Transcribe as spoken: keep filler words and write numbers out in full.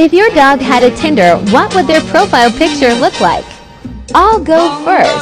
If your dog had a Tinder, what would their profile picture look like? I'll go first.